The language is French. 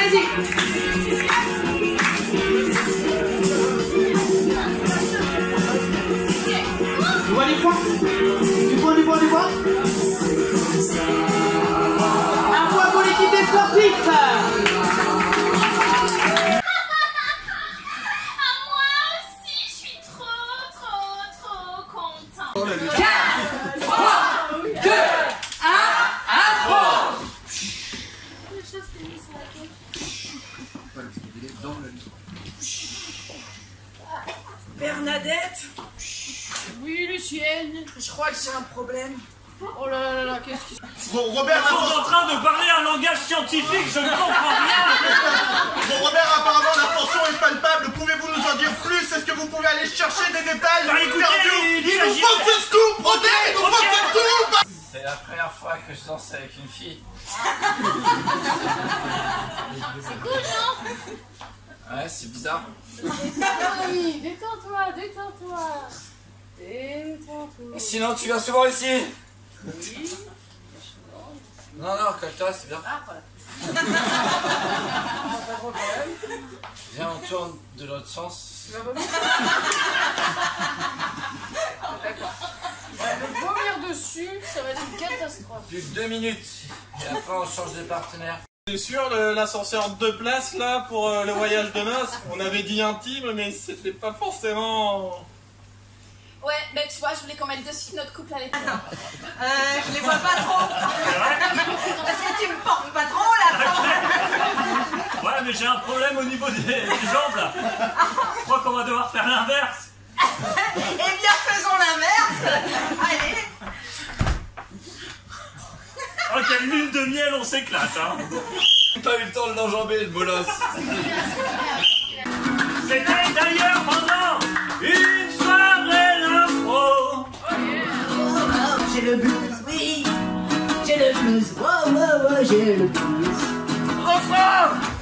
allez-y. Tu vois les points? Du point. Un point pour l'équipe des sportifs. Moi aussi, je suis trop contente. 4, 3, 2, 1, apprends. Bernadette? Oui, Lucienne. Je crois que j'ai un problème. Oh là là, qu'est-ce qui se passe? Bon, Robert, Ils sont en train de parler un langage scientifique, je ne comprends rien. Bon, Robert, apparemment la tension est palpable. Pouvez-vous nous en dire plus? Est-ce que vous pouvez aller chercher des détails? Bah, écoutez, Il nous faut ce scoop, Robert, il nous faut ce scoop. C'est la première fois que je danse avec une fille. C'est cool, non? Ouais, c'est bizarre. Oui, détends-toi. Détends-toi. Sinon, tu viens souvent ici? Oui. Non, cache-toi, c'est bien. Ah, voilà. Pas de problème. Viens, on tourne de l'autre sens. Tu vas vomir? D'accord. Le vomir dessus, ça va être une catastrophe. Plus que 2 minutes. Et après, on change de partenaire. C'est sûr, l'ascenseur 2 places là pour le voyage de noces. On avait dit intime, mais c'était pas forcément. Ouais, ben tu vois, je voulais qu'on mette dessus notre couple à l'époque. Je les vois pas trop. Parce que tu me portes pas trop là. Ouais, mais j'ai un problème au niveau des jambes là. Je crois qu'on va devoir faire l'inverse. Eh bien, faisons l'inverse. Allez. Oh, quelle lune de miel, on s'éclate, hein. J'ai pas eu le temps de l'enjamber, le bolos. C'était d'ailleurs pendant une soirée d'impro. J'ai le blues, oui. J'ai le blues. J'ai le blues. Refrain.